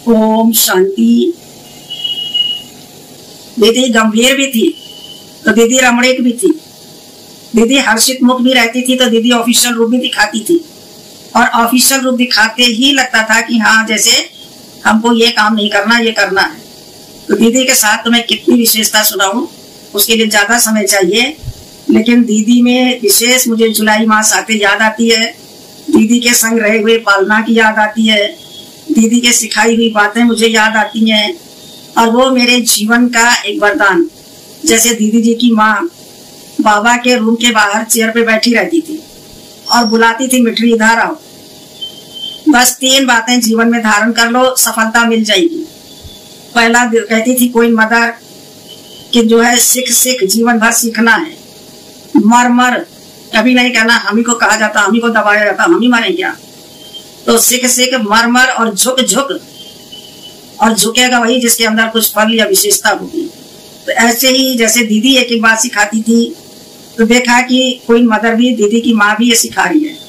ओम शांति। दीदी गंभीर भी थी तो दीदी रमणीक भी थी। दीदी हर्षित मुख भी रहती थी तो दीदी ऑफिशियल रूप भी दिखाती थी, और ऑफिशियल रूप दिखाते ही लगता था कि हाँ जैसे हमको ये काम नहीं करना, ये करना है। तो दीदी के साथ तो मैं कितनी विशेषता सुनाऊं, उसके लिए ज्यादा समय चाहिए। लेकिन दीदी में विशेष मुझे जुलाई मास आते याद आती है, दीदी के संग रहे हुए पालना की याद आती है, दीदी के सिखाई हुई बातें मुझे याद आती हैं, और वो मेरे जीवन का एक वरदान। जैसे दीदी जी की माँ बाबा के रूम के बाहर चेयर पे बैठी रहती थी और बुलाती थी, मिठड़ी इधर आओ, बस 3 बातें जीवन में धारण कर लो, सफलता मिल जाएगी। पहला कहती थी कोई मदर कि जो है सीख जीवन भर सीखना है, मर कभी नहीं कहना हम ही को कहा जाता, हम ही को दबाया जाता, हम ही मरे क्या। तो सीख मर और झुक और झुकेगा वही जिसके अंदर कुछ फल या विशेषता होगी। तो ऐसे ही जैसे दीदी एक बात सिखाती थी तो देखा कि कोई मदर भी, दीदी की माँ भी ये सिखा रही है।